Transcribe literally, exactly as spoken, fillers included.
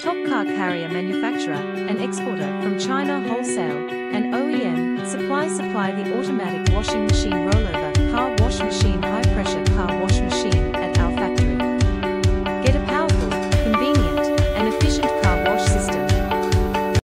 top car carrier manufacturer and exporter from China. Wholesale and O E M supply supply the automatic washing machine Rollover